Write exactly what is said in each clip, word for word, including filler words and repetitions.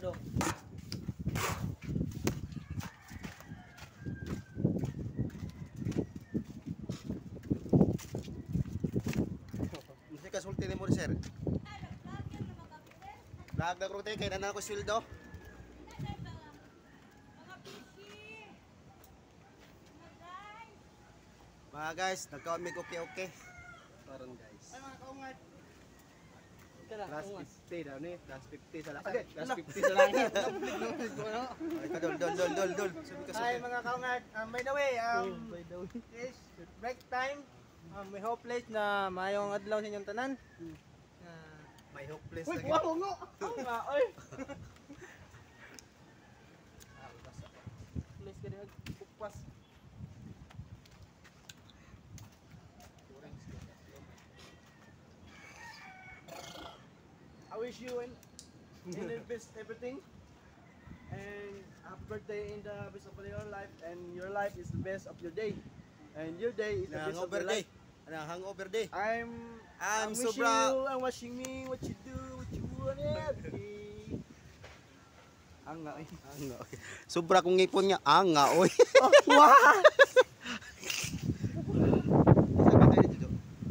Sabado. Mesti kasulti ni mo sir. Lag na krote kay nana ko sweldo. Mga guys, nagkaon mig okay-okay. Karon guys. Ay mga kaungat. Last fifty daw ni, last fifty sa langit. Okay, Last ano? fifty sa langit. Ay kadol dol dol dol dol. Sabi ka Hi sa. mga kaungat. Um, by the way, um, By the way. this break time. Um, we hope late na mayong adlaw sa inyong tanan. Uh, May hopeless Uy, lagi. wow, ngo! Ang nga, oy! Please ka rin, kupas. I wish you in, in the best everything. And happy birthday in the best of your life. And your life is the best of your day. And your day is the best of Hangover your day. life. Ano hangover day? I'm I'm I'm wishing sobra- you, I'm watching me, what you do, what you want it. Ang nga, eh. Anga. oy. Sobra kong ngipon niya. Anga oy. Oh, wow! Sabi tayo dito.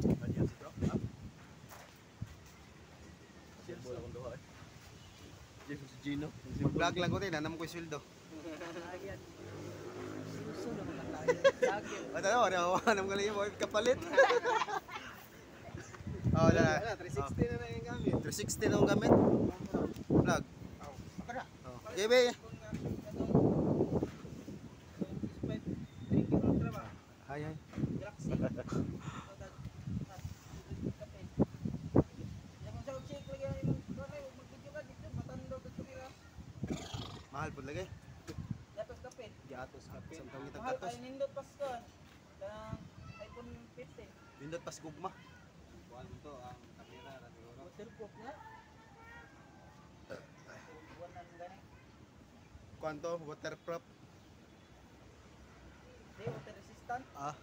Gino. Mag-vlog lang ko tayo, nanam ko yung sweldo. Ano, ano, anong galing mo, kapalit. Oh, dala. three sixty na na yung gamit. three sixty na yung gamit. Vlog. Oh. Jebe. Hay hay. Mahal po lagi. Yatos kapit. Giatos ka. Samtang kita Mahal katos. ay nindot pas kon. Kanang iPhone fifteen. Pindot pas gugma. Kuan dito ang kamera ra siguro. Waterproof na. Kuan nang gani. Kwanto waterproof. Di water resistant. Ah.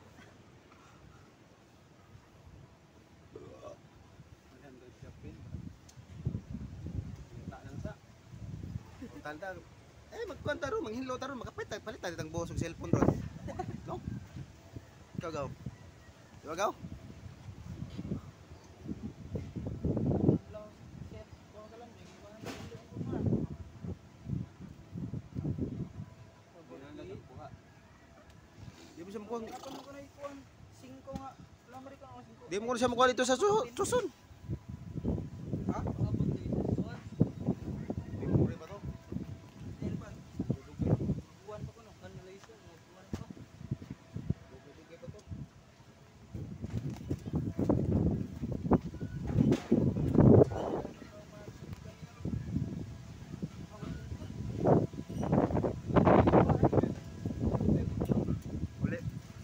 Tanda. Eh magkwanta ro, manghinlo ta ro, makapit tayo palit tayo tang buhos og cellphone ro. No? Ikaw gaw. Ikaw gaw. Di mo siya mukuha. Di mo ko siya mukuha dito sa su- susun. Ha? Di mo rin ba to? Dugay ba to? Uli.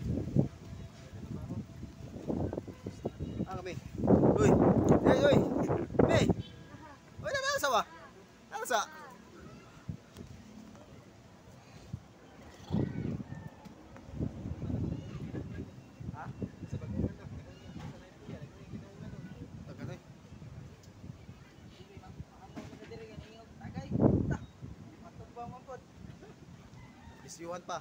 Ah, kami. Uy. Hey, uy. Hey. Uy, na nasa ba? Nasa. Ha? Sa pagkuhan na. Taganoy. Isyuhan pa.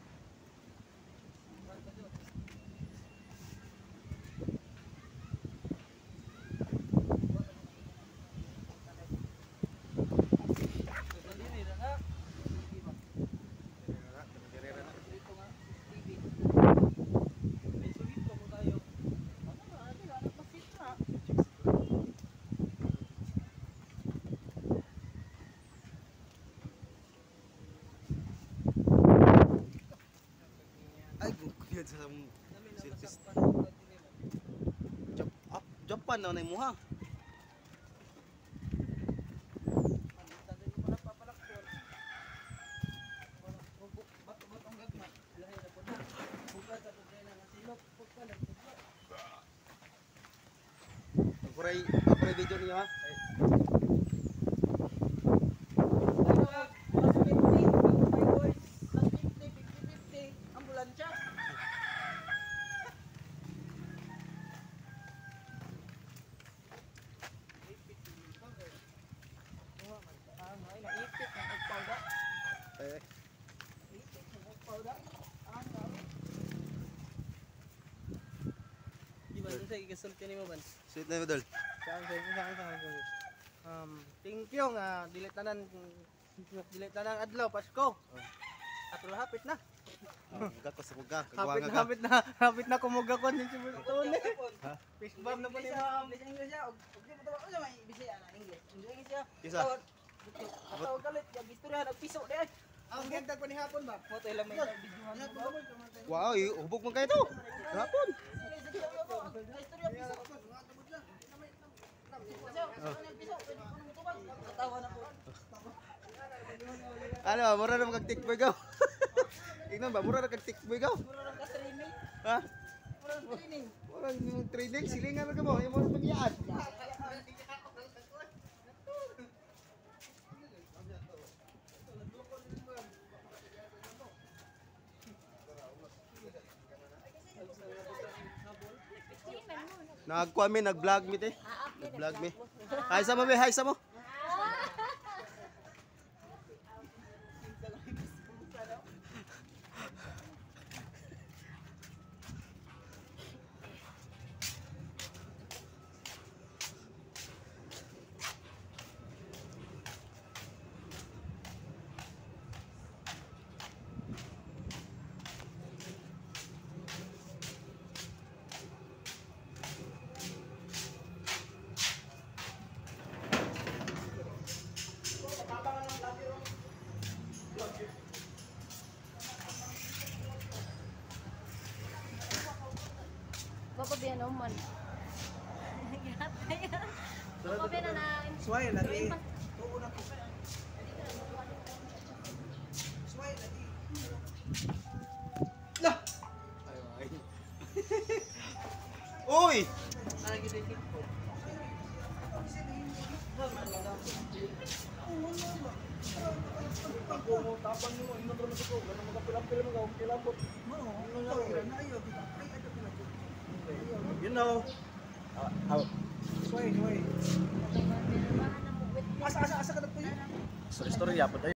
Ay, kuyad sa service. Jap up, Japan na na mo ha. Pagkuray, pagkuray video niyo ha. Ay. Ambulansya. Ay, ay. Di ba, doon sa ikasulti ni mo ban? Sweet na mo dol. Saan, saan, saan, saan, saan. Um, thank you nga, dilit na nan, dilit na ng adlaw, Pasko. At hapit na. Muga ko sa muga. Hapit Kagwanga na, ka. hapit na, hapit na kumuga ko din si Bultone. Ha? Fish bomb na po ni ma'am. English English ya. Og di mo tawo may Bisaya na English. English ya. Kisa? Tawag galit ya istorya nagpiso di ay. Ang ganda ko ni hapon ba? Mo tay lang may videohan. Wow, eh, hubog man kayo to. Hapon. Istorya piso. Katawa na po. Ano, mura na magag-tikboy gaw. Tingnan ba, mura na kag-tikboy gaw. Mura lang ka streaming. Ha? Mura lang training. Mura yung training, silingan na ka mo. Yung mura magyaan. Nagkuha mi, nag-vlog mi te. Nag-vlog mi. Hi sa mo, mi, hi sa mo. Bapak biar noman. Bapak biar na. Suway lagi. Lah. Uy! Lagi dikit po. Ako mo tapang mo, ino ko ko, ganun magapil-apil mo gaw, kilabot. You know. Uh, Sway, sway. Asa asa asa ka na po yun. Sorry, story ya po.